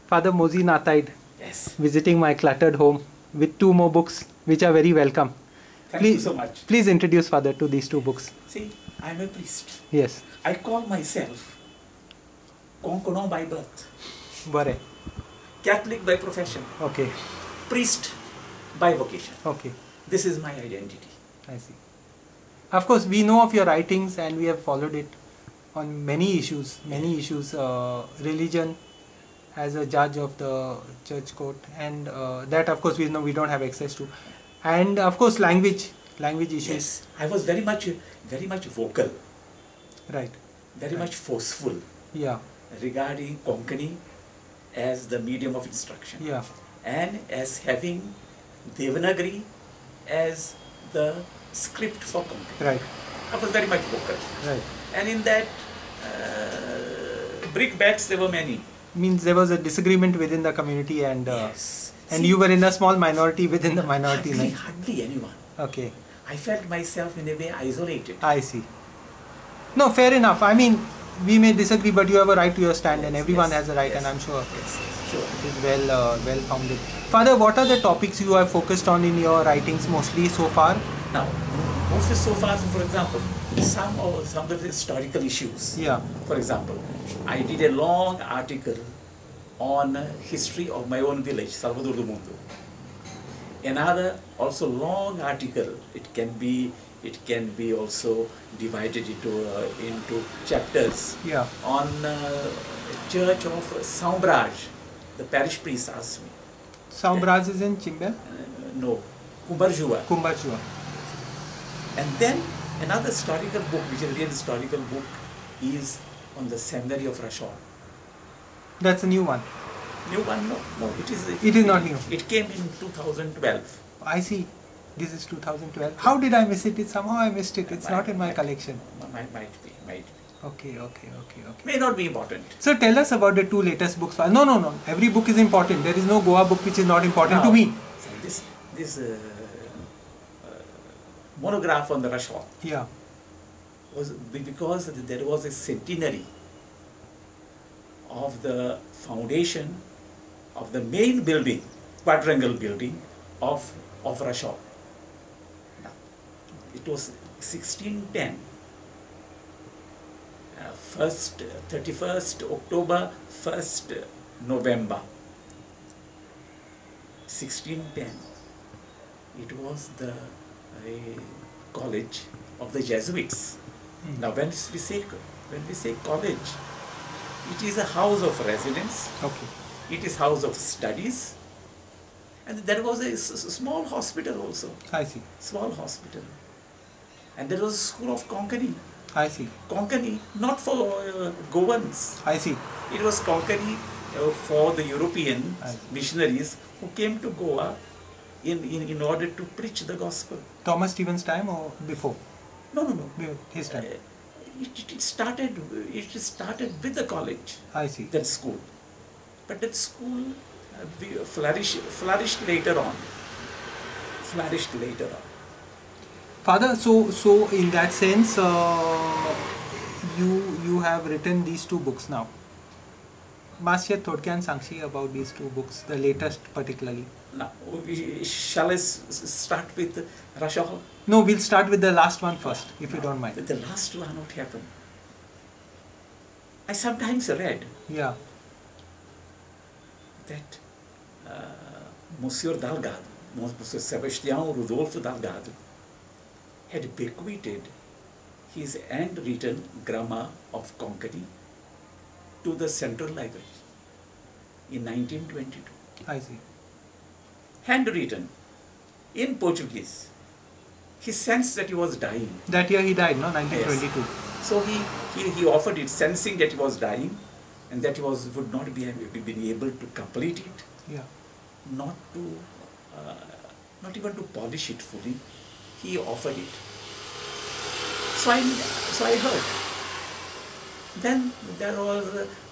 Father Mozi Nataid, Yes. visiting my cluttered home with 2 more books, which are very welcome. Thank you so much. Please introduce Father to these 2 books. See, I'm a priest. Yes. I call myself Konkono by birth, Bare. Catholic by profession, Okay. priest by vocation. Okay. This is my identity. I see. Of course, we know of your writings and we have followed it on many issues. Religion as a judge of the church court, and that of course we know we don't have access to. And of course language issues. Yes, I was very much vocal, Right. very much forceful Yeah. regarding Konkani as the medium of instruction. Yeah. And as having Devanagari as the script for Konkani. Right. I was very much vocal. Right. And in that brickbats there were many. Means there was a disagreement within the community, and Yes. and See, you were in a small minority within the minority. hardly anyone. Okay. I felt myself in a way isolated. I see. No, fair enough. I mean, we may disagree, but you have a right to your stand, and everyone has a right, and I'm sure Yes, sure. it is well founded. Father, what are the topics you have focused on in your writings mostly so far? Now, mostly so far, for example, some of the historical issues. Yeah. For example, I did a long article on history of my own village, Salvador do Mundo. Another also long article. It can be also divided into chapters. Yeah. On Church of São Brás. The parish priest asked me. São Brás is in Chimbe? No, Kumbarjua. Kumbachua. And then another historical book, which is a real historical book, is on the seminary of Rashon. That's a new one. New one? No, it is. It is not new. It came in 2012. I see. This is 2012. How did I miss it? Somehow I missed it. It's not in my collection. Might be. Okay. May not be important. So tell us about the 2 latest books. No. Every book is important. There is no Goa book which is not important to me. So this monograph on the Rashon Yeah. was because there was a centenary of the foundation of the main building, quadrangle building of Rashon. Now, it was 1610. 31st October, 1st November 1610. It was the college of the Jesuits. Now when we say college, it is a house of residence. Okay. It is house of studies, and there was a small hospital also. I see. Small hospital, and there was a school of Konkani. I see. Konkani, not for Goans. I see. It was Konkani for the European missionaries who came to Goa in order to preach the gospel. Thomas Stevens' time or before? No. His time. It started with the college. I see. That school, but that school flourished later on. Father, so in that sense, you have written these 2 books now. Masya Thodkyan Sangshi about these 2 books, the latest particularly. Now, shall I start with Rashon? No, we'll start with the last one first, if you don't mind. The last one, what happened? I sometimes read Yeah. that Monsieur Delgado, Monsieur Sebastião Rodolfo Delgado, had bequeathed his handwritten grammar of Konkani to the Central Library in 1922. I see. Handwritten in Portuguese. He sensed that he was dying. That year he died, no? 1922. Yes. So he offered it, sensing that he was dying and that he would not be able to complete it, Yeah. not even to polish it fully. He offered it. So I heard. Then there was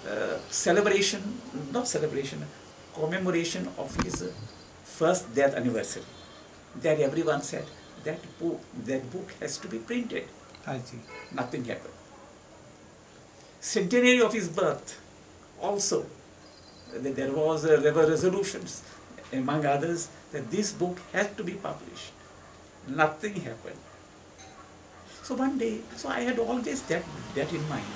commemoration of his first death anniversary. That everyone said that book has to be printed. I see. Nothing happened. Centenary of his birth, also there were resolutions, among others, that this book had to be published. Nothing happened. So one day, so I had always that in mind.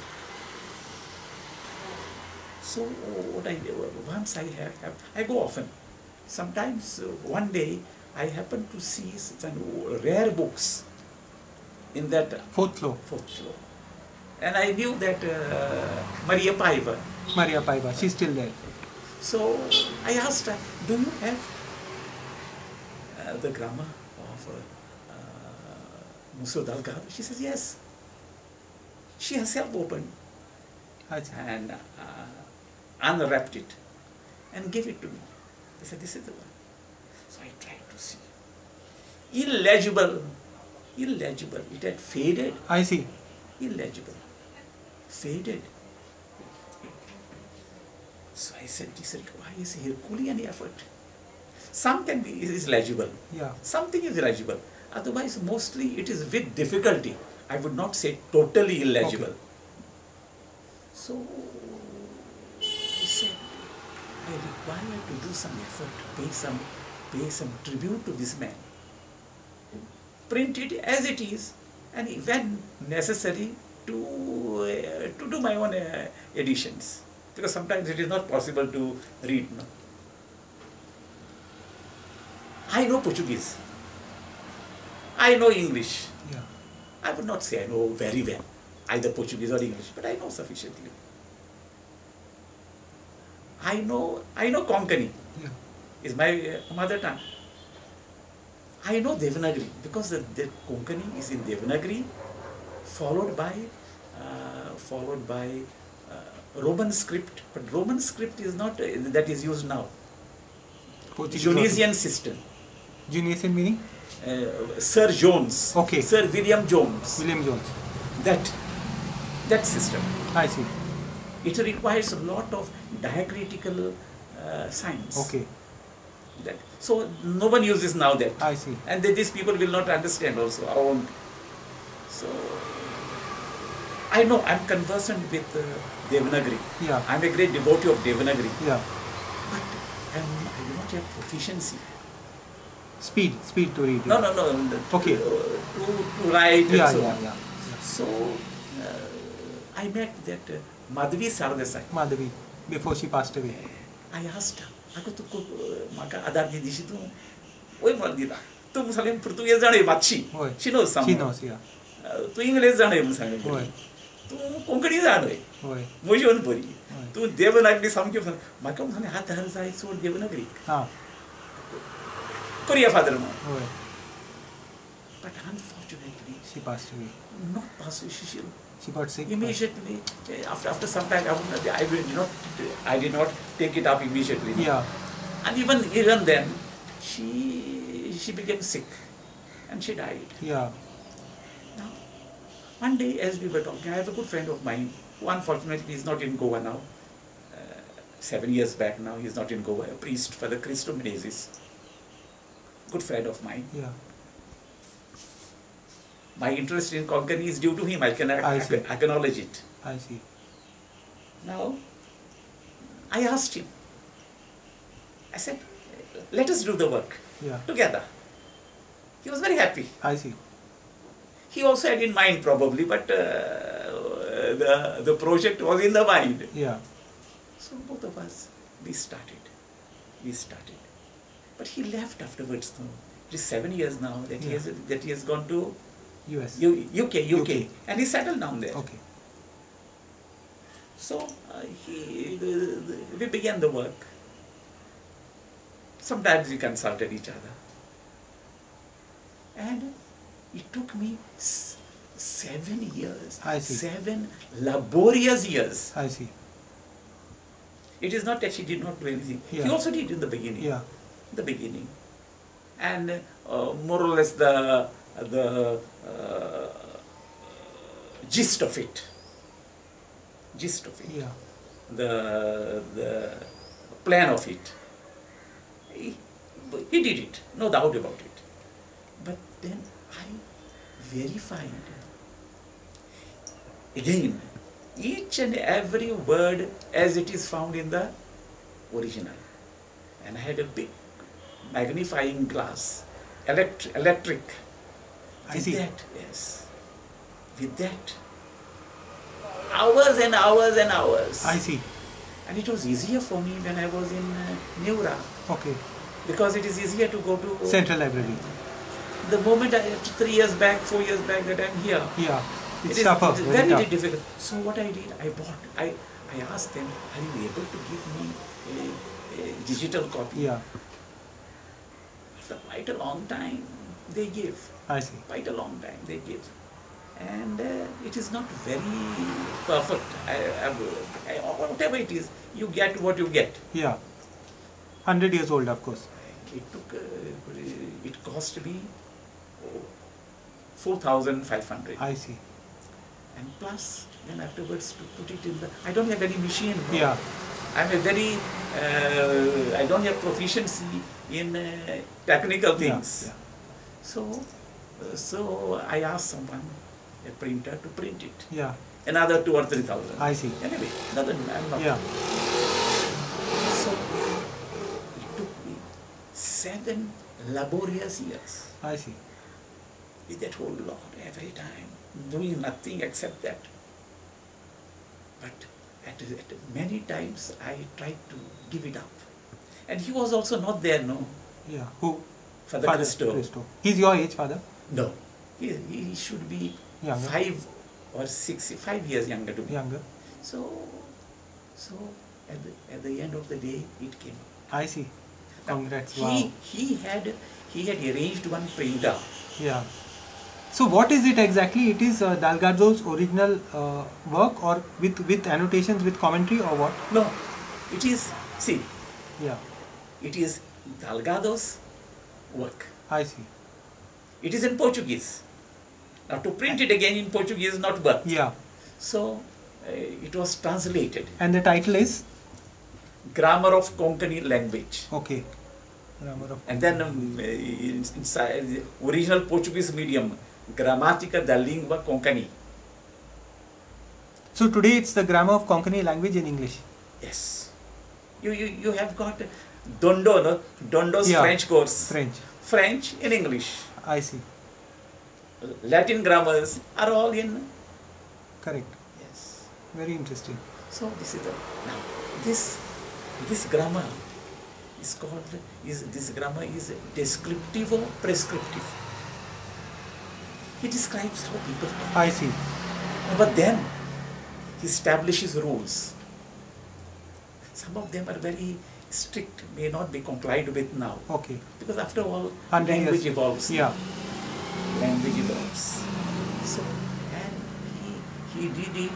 So what I once I go often. Sometimes one day I happen to see some rare books in that Fourth floor. And I knew that Maria Paiva. Maria Paiva, she's still there. So I asked her, do you have the grammar of Musur Dalgado? She says, yes. She herself opened and unwrapped it and gave it to me. They said, this is the one. So I tried to see. Illegible. It had faded. I see. Illegible. Faded. So I said, this requires Herculean effort. Something is legible. Yeah. Something is legible. Otherwise, mostly it is with difficulty. I would not say totally illegible. Okay. So I said, I require to do some effort, pay some tribute to this man. Print it as it is, and when necessary, to do my own editions. Because sometimes it is not possible to read. No? I know Portuguese. I know English. Yeah. I would not say I know very well, either Portuguese or English, but I know sufficiently. I know Konkani. Yeah. Is my mother tongue. I know Devanagari because the Konkani is in Devanagari, followed by Roman script, but Roman script is not that is used now. Junesian system. Junesian meaning? Sir Jones. Okay. Sir William Jones. William Jones. That system. I see. It requires a lot of diacritical science. Okay. So no one uses now that. I see. And these people will not understand also our own. So I know I'm conversant with Devanagari. Yeah. I'm a great devotee of Devanagari. Yeah. But I do not have proficiency. Speed to read. No. Okay. To write. Yeah, and so yeah, on. yeah. So I met that Madhavi Sardesai. Madhavi, before she passed away. I asked her, aku tu maka adar di situ, oi maldita, tu musalem Portuguese jane matchi. She knows some. She knows, yeah. Tu English jane musalem. Tu Konkani jane. Motion pori. Tu Devanagari samkyo maka musane hat har sai sod Devanagari. Ah. Korea father mo. But unfortunately, She passed away. not possible. She got sick. Immediately, after some time, I did not take it up immediately. Yeah. And even then, she became sick, and she died. Yeah. Now, one day, as we were talking, I have a good friend of mine who unfortunately is not in Goa now. 7 years back now, he is not in Goa. A priest, Father Christo Menezes. Good friend of mine. Yeah. My interest in Konkani is due to him. I can acknowledge it. I see. Now, I asked him. I said, let us do the work together. He was very happy. I see. He also had in mind probably, but the project was in the mind. Yeah. So both of us, we started. But he left afterwards. No? It is 7 years now that he has gone to US. UK, and he settled down there. Okay. So we began the work. Sometimes we consulted each other. And it took me 7 years. I see. 7 laborious years. I see. It is not that she did not do anything. Yeah. He also did in the beginning. Yeah. The beginning. And more or less the gist of it. Yeah. The plan of it. He did it, no doubt about it. But then I verified again each and every word as it is found in the original. And I had a big magnifying glass, electric. I With see. that, yes. With that, hours and hours and hours. I see. And it was easier for me when I was in Neura, Okay. because it is easier to go to Central Library. the moment 3 years back, 4 years back that I'm here. Yeah. It It's is tougher. it is Very very tough. difficult. So what I did, I asked them, are you able to give me a digital copy? Yeah. After quite a long time, they give. I see. Quite a long time they give. And it is not very perfect. Whatever it is, you get what you get. Yeah. 100 years old, of course. It took, it cost me 4,500. I see. And plus, then afterwards to put it in the, I don't have any machine. No. Yeah. I'm a very, I don't have proficiency in technical things. Yeah. So I asked someone, a printer, to print it. Yeah. Another 2,000 or 3,000. I see. Anyway, I'm not. Yeah. So it took me 7 laborious years I see. with that whole lot every time, doing nothing except that. But at many times I tried to give it up. And he was also not there, no, Yeah. Who? Father Christo. He's your age, father? No, he should be Younger. 5 or 6, 5 years younger to me. Younger. So at the end of the day, it came. I see. Now, Congrats. Wow. he had arranged one printer. Yeah. So what is it exactly? It is Dalgardo's original work, or with annotations, with commentary, or what? No, it is, see, Yeah. it is Dalgado's work. I see. It is in Portuguese. Now to print it again in Portuguese is not work. Yeah. So it was translated. And the title is? Grammar of Konkani language. Okay. Grammar of. And then inside the original Portuguese medium, Gramática da Língua Konkani. So today it's the grammar of Konkani language in English. Yes. You have got Dondo, no? Dondo's Yeah. French course. French. In English. I see. Latin grammars are all in. Correct. Yes. Very interesting. So this is the, now this grammar is called, this grammar is descriptivo prescriptive. It describes how people talk. I see. But then he establishes rules. Some of them are very strict, may not be complied with now. Okay. Because after all, 100 language years. evolves. Yeah. Language evolves. So, and he did it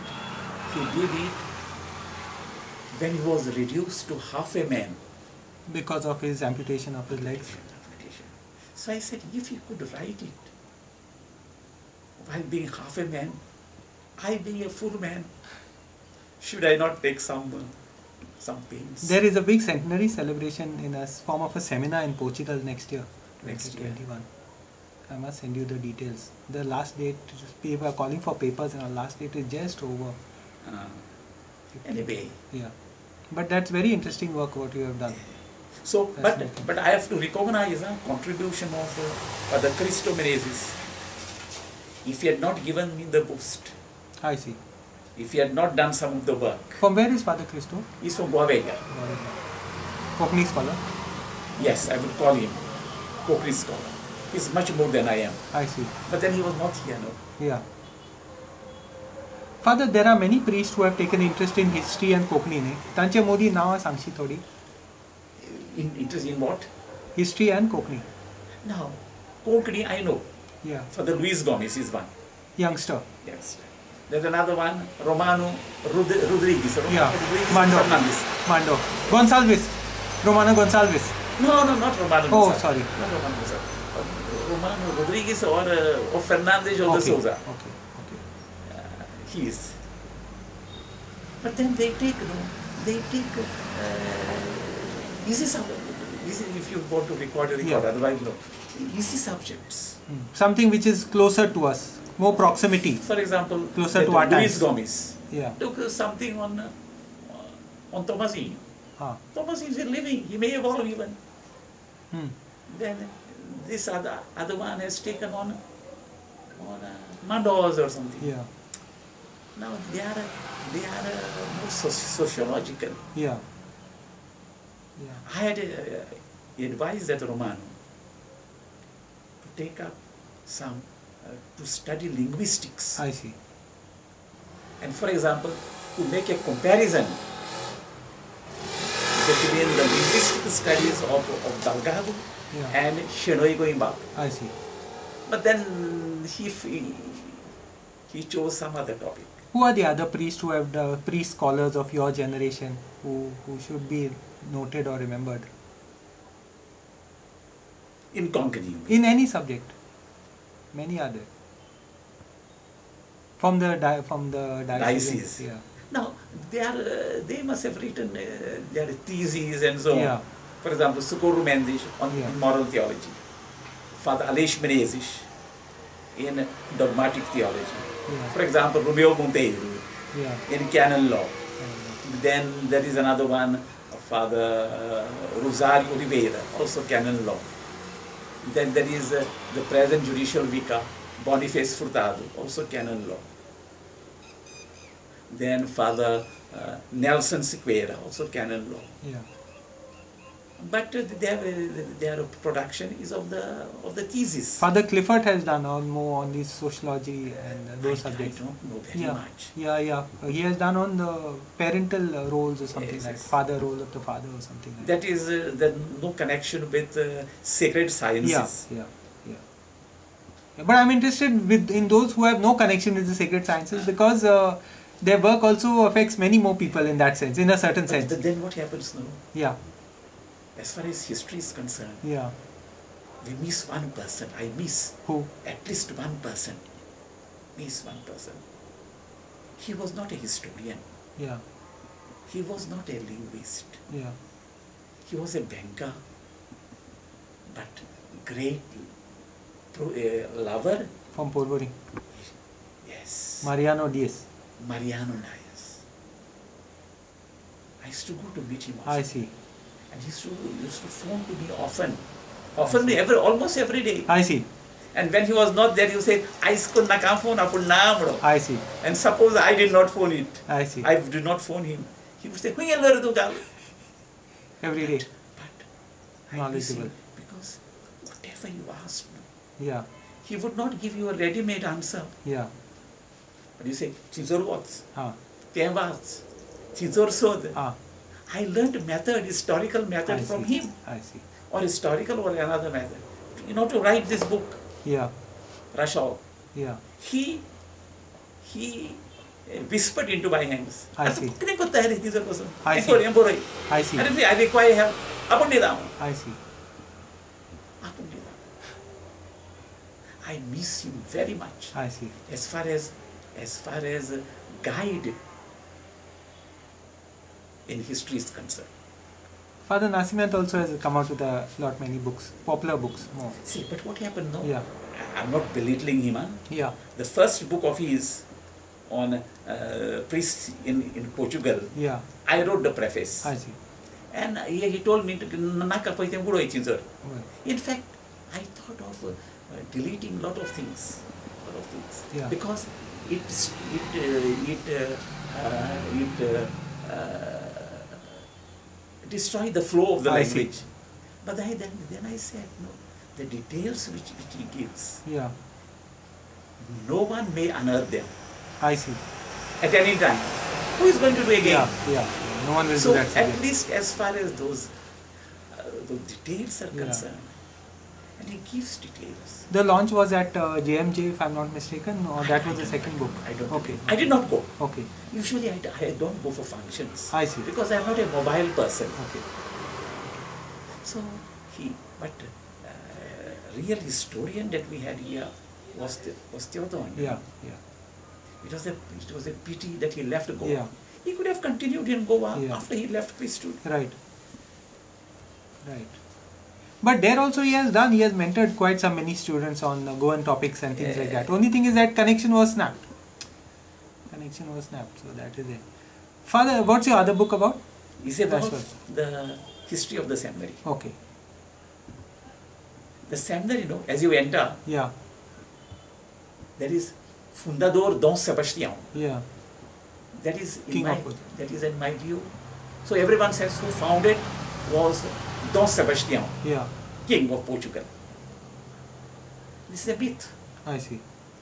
when he was reduced to half a man. Because of his amputation of his legs. So I said, if he could write it while being half a man, I being a full man, should I not take some pains? There is a big centenary celebration in a form of a seminar in Portugal next year, Next year. 2021. I must send you the details. The last date, people are calling for papers, and our last date is just over. Anyway. Yeah. But that's very interesting work what you have done. So, Fascinating. but I have to recognize the contribution of Father Cristo Menezes. If he had not given me the boost, I see. if he had not done some of the work, From where is Father Cristo? he's from Guavega. Kokni scholar. Yes, I would call him Kokri scholar. He's much more than I am. I see. But then he was not here, no. Yeah. Father, there are many priests who have taken interest in history and Kokni. तांचे मोदी नाव सांगशी थोडी. Interest in what? History and Kokni. Now, Konkani I know. Yeah. Father Luis Gomez is one. Youngster. Yes. There's another one, Romano Rodriguez. Yeah. Rodriguez Mando. Fernandez. Mando. Gonçalves. Romano Gonçalves. No, not Romano. Oh, Gonzalez. sorry. Not Romano Gonzalez. Romano Rodriguez or Fernandez or Okay. de Souza. Okay. He is. But then they take, easy subject. If you want to record, Yeah. otherwise no. Easy subjects. Something which is closer to us, more proximity. For example, Closer that to our Luis times. Gomez Yeah. took something on Tomasino. Thomas is living, he may evolve even. Hmm. Then this other one has taken on Mandos or something. Yeah. Now they are more sociological. Yeah. Yeah. I had advised that Romano to take up some to study linguistics. I see. And for example, to make a comparison between the linguistic studies of Delgado and Shenoy Goimbak. I see. But then he chose some other topic. Who are the other priests who have the priest scholars of your generation who should be noted or remembered? In Konkani. In any subject. Many other. From the diocese. Yeah. Now they must have written their theses and so on. For example, Socorro Mendes on moral theology, Father Aleix Menezes in dogmatic theology. For example, Romeo Monteiro in canon law. Then there is another one, Father Rosario Oliveira, also canon law. Then there is the present judicial vicar, Boniface Furtado, also canon law. Then Father Nelson Sequeira, also canon law. But their production is of the thesis. Father Clifford has done more on this sociology and those subjects. I don't know very much. Yeah. He has done on the parental roles or something father role of the father or something like that. That is no connection with sacred sciences. Yeah. But I'm interested in those who have no connection with the sacred sciences because their work also affects many more people in that sense, in a certain sense. Then what happens now? Yeah. As far as history is concerned, we miss one person. I miss who? At least one person. Miss one person. He was not a historian. Yeah. He was not a linguist. Yeah. He was a banker, but great lover. From Porvorim. Yes. Mariano Diaz. Mariano Diaz. I used to go to meet him often. I see. And he used to phone to me often, almost every day. I see. And when he was not there, he said, I see. And suppose I did not phone it. I see. I did not phone him. He would say, every day. But I miss him because whatever you asked, yeah, he would not give you a ready-made answer. Yeah. But you say, Chinzor what's? Tem what's? Chinzor sod. I learned historical method from him. I see. Or historical or another method. To write this book. Yeah. Rashal. Yeah. He whispered into my hands. I see. I see. I see. I require help. I see. I miss him very much. I see. As far as guide in history is concerned. Father Nasimanth also has come out with many books, popular books. More. See, but what happened now? Yeah. I'm not belittling him. Yeah. The first book of his on priests in Portugal. Yeah. I wrote the preface. I see. And he told me to in fact, I thought of deleting lot of things. Yeah. Because it destroy the flow of the language. See. But then I said, no, the details which he gives, no one may unearth them. I see. At any time. Who is going to do again? Yeah. No one will do that. So at least as far as those details are concerned, and he gives details. The launch was at JMJ, if I'm not mistaken, or that was the second book? I don't know. Okay. I did not go. Okay. Usually I don't go for functions. I see. Because I'm not a mobile person. Okay. So real historian that we had here was Theodon. Yeah. It was a pity that he left Goa. Yeah. He could have continued in Goa after he left priesthood. Right. But there also he has mentored quite many students on Goan topics and things like that. Only thing is that connection was snapped. So that is it. Father, what's your other book about? is about That's the history of the seminary. Okay. The seminary, as you enter, Yeah. there is Fundador Dom Sebastião. Yeah. That is in King my of Portugal. that is in my view. So everyone says who founded was Dom Sebastião, Yeah. King of Portugal. This is a myth. I see.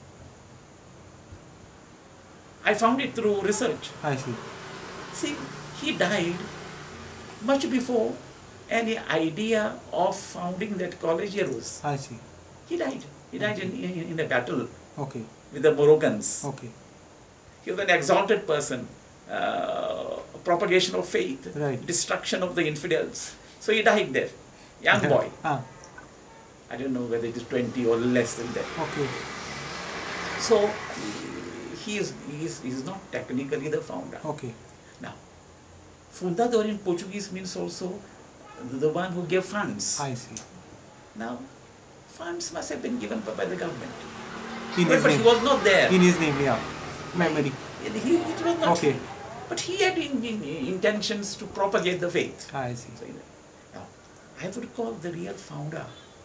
I found it through research. I see. See, he died much before any idea of founding that college arose. I see. He died. He died in a battle Okay. with the Moroccans. Okay. He was an exalted person, propagation of faith, Right. destruction of the infidels. So he died there, young boy. Ah. I don't know whether it is 20 or less than that. Okay. So he is not technically the founder. Okay. Now, fundador in Portuguese means also the one who gave funds. I see. Now, funds must have been given by the government. In his But he name. was not there. In his name, yeah. Memory. It was not. Okay. But he had intentions to propagate the faith. I see. So, now, I would call the real founder.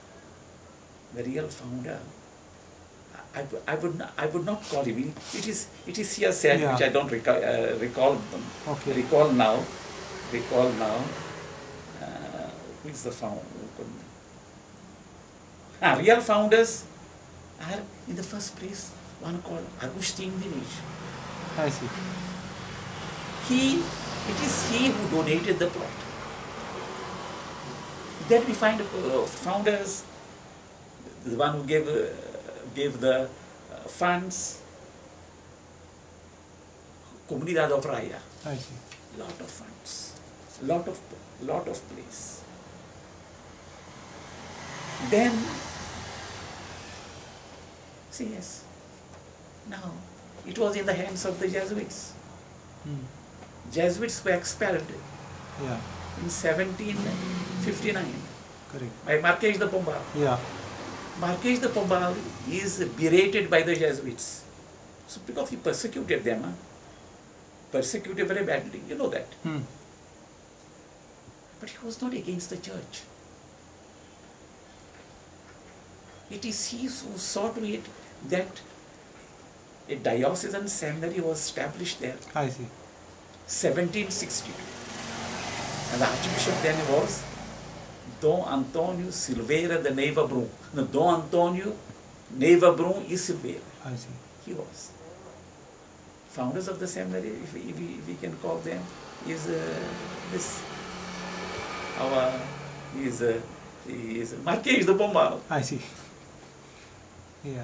I would not call him. It is here said, Yeah. which I don't recall Okay. recall now. Who is the founder? Real founders are in the first place one called Agustin Diniz. I see. It is he who donated the plot. Then we find founders, the one who gave the funds, Comunidade of Raya, I see. lot of funds, lot of place. Then, see, yes, now it was in the hands of the Jesuits. Hmm. Jesuits were expelled Yeah. in 1759 Correct. by Marquês de Pombal. Yeah. Marquês de Pombal is berated by the Jesuits. So because he persecuted them, persecuted very badly, you know that. Hmm. But he was not against the church. It is he who saw to it that a diocesan seminary was established there, I see. 1762. And the Archbishop then was Dom Antonio Silveira de Neiva Brum. No, Dom Antonio Neiva Brum e Silveira. I see. He was. Founders of the seminary, if we can call them, is this. Is Marquês de Pombal. I see. Yeah.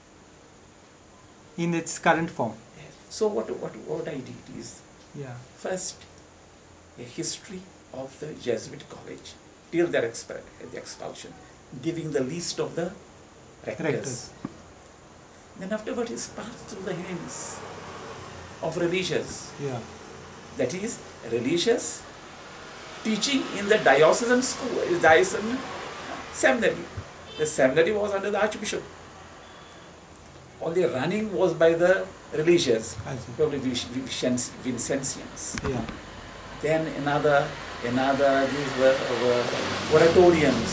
In its current form. So what I did is, Yeah. first, a history of the Jesuit college till their the expulsion, giving the list of the rectors. Rectors. Then afterwards is passed through the hands of religious. Yeah. That is, religious teaching in the diocesan school, diocesan seminary. The seminary was under the Archbishop. Only running was by the religious, I see. probably Vincentians. Yeah. Then another these were oratorians.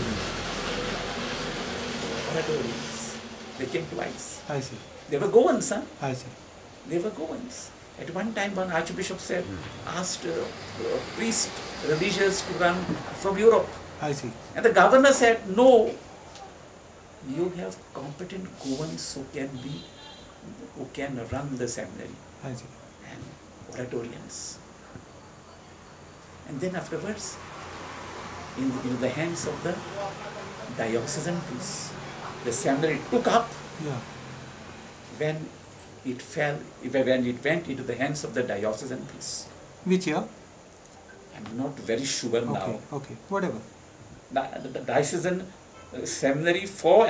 Oratorians. They came twice. I see. They were Goans, huh? I see. They were Goans. At one time, one archbishop asked priests, religious to run from Europe. I see. And the governor said, no, you have competent Goans who can run the seminary, I see. and oratorians. And then afterwards, in the hands of the diocesan priests, the seminary took up Yeah. when it went into the hands of the diocesan priests. Which year? I'm not very sure Okay. now. Okay. Whatever. The diocesan seminary for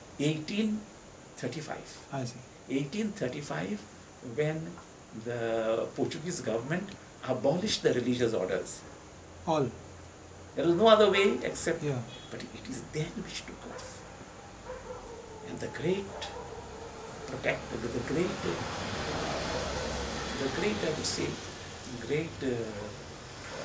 1835. I see. 1835, when the Portuguese government abolished the religious orders. All. There was no other way except, Yeah. but it is then which took off. And the great protector, the great, I would say, great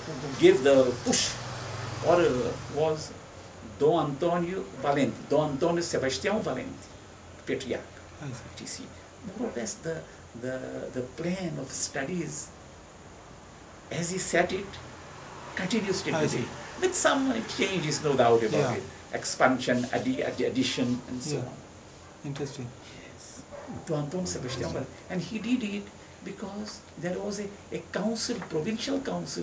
who gave the push or was Dom Antonio Valente, Dom Antonio Sebastião Valente, patriarch. You see, more or less the plan of studies, as he set it, continues till today. With some changes, no doubt about it. Expansion, addition, and so on. Interesting. Yes. Dom Antonio Sebastião Valente. And he did it because there was a council, provincial council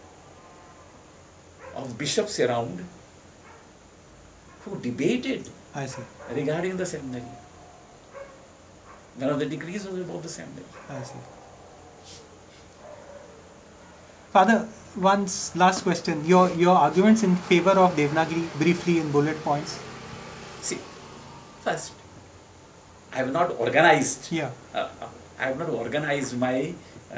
of bishops around who debated regarding the seminary. One of the degrees was about the seminary. I see. Father, one last question. Your arguments in favor of Devanagari, briefly in bullet points. See, first, I have not organized. Yeah. I have not organized my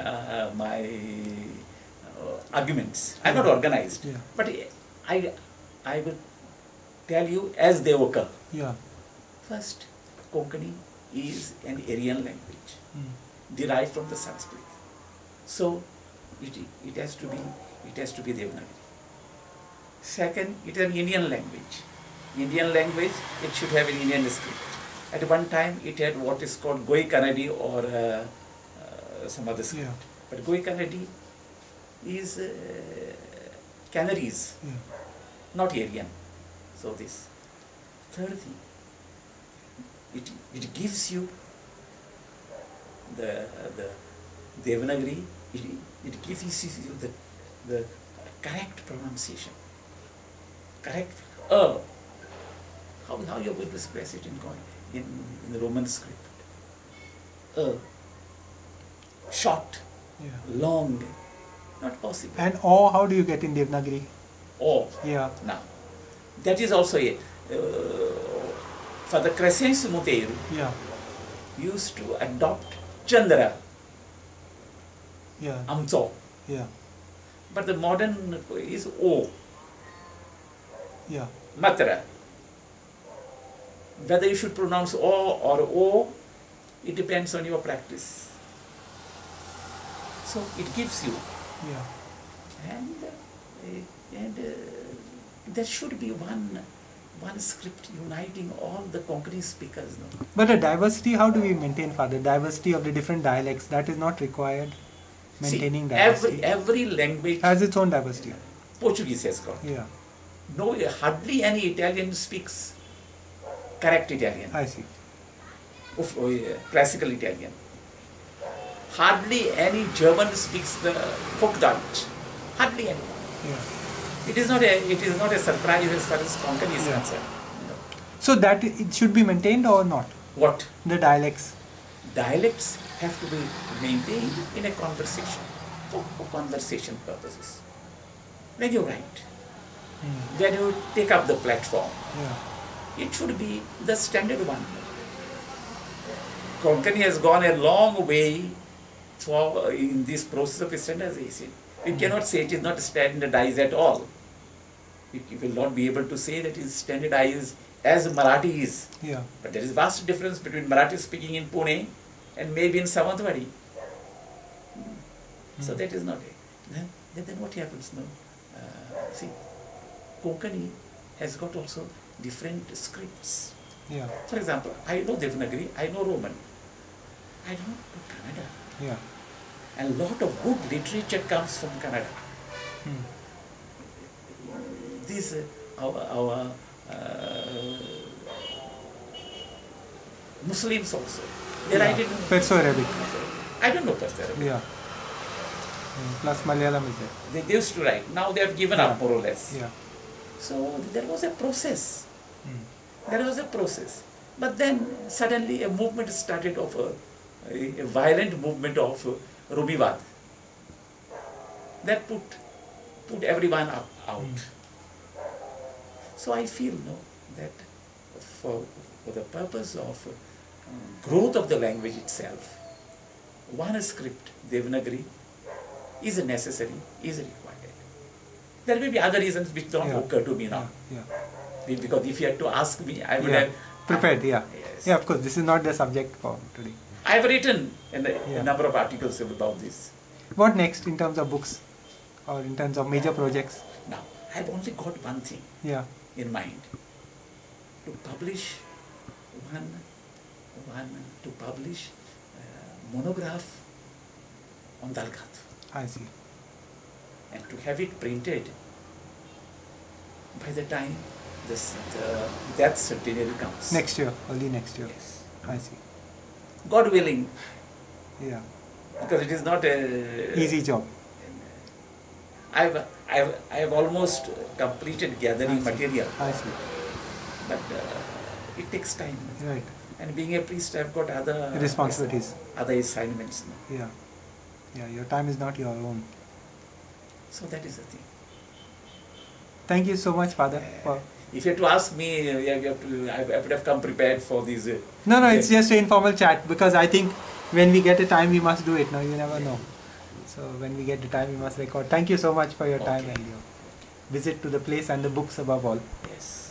arguments. I have not organized. Yeah. But I will tell you as they occur. Yeah. First, Konkani is an Aryan language derived from the Sanskrit. So it has to be Devanagari. Second, it is an Indian language. Indian language, it should have an Indian script. At one time, it had what is called Goi Kannadi or some other script. Yeah. But Goi Kannadi is Canaries, not Aryan. So this. Third thing, it gives you the Devanagari, it gives you the correct pronunciation. Correct. How you are going to express it in the Roman script? Short, long, not possible. And how do you get in Devanagari? Yeah. Now, that is also it. Father Crescencio Monteiro used to adopt Chandra, Amso. But the modern is O. Matra. Whether you should pronounce O or O, it depends on your practice. So it gives you. And there should be one script uniting all the Konkani speakers. No? But the diversity, how do we maintain, Father? Diversity of the different dialects, that is not required. Maintaining diversity. Every language has its own diversity. Portuguese has got. No, hardly any Italian speaks correct Italian. I see. Classical Italian. Hardly any German speaks the Hochdeutsch. Hardly any. It is not a surprise as far as Konkani is concerned. No. So that it should be maintained or not? What? The dialects. Dialects have to be maintained in a conversation for conversation purposes. When you write, when you take up the platform, it should be the standard one. Konkani has gone a long way in this process of standardization. You cannot say it is not standardized at all. You will not be able to say that it is standardized as Marathi is. But there is vast difference between Marathi speaking in Pune and maybe in Savantwadi. So that is not it. Then what happens now? See, Konkani has got also different scripts. For example, I know Devanagari, I know Roman. I don't know Kannada. And a lot of good literature comes from Kannada. These our Muslims also. I didn't know. Perso-Arabic. I don't know Perso-Arabic. Plus Malayalam is there. They used to write. Now they have given up more or less. So there was a process. There was a process. But then suddenly a movement started of a violent movement of Rumivad. That put everyone out. So I feel that for the purpose of growth of the language itself, one script, Devanagari, is necessary, is required. There may be other reasons which don't occur to me now. Because if you had to ask me, I would have prepared. Yeah, of course. This is not the subject for today. I have written a number of articles about this. What next in terms of books or in terms of major projects? Now, I've only got one thing Yeah. in mind, to publish monograph on Dal Khat, I see. and to have it printed by the time the death centenary comes. Next year, early next year. Yes. I see. God willing, Yeah. because it is not a Easy job. I've almost completed gathering I see. material, I see. but it takes time. Right. And being a priest, I've got other Responsibilities. other assignments now. Yeah. Yeah. Your time is not your own. So that is the thing. Thank you so much, Father. For If you had to ask me, I would have come prepared for these. No, it's just an informal chat, because I think when we get a time, we must do it. No, you never know. So when we get the time, we must record. Thank you so much for your time Okay. and your visit to the place and the books above all. Yes.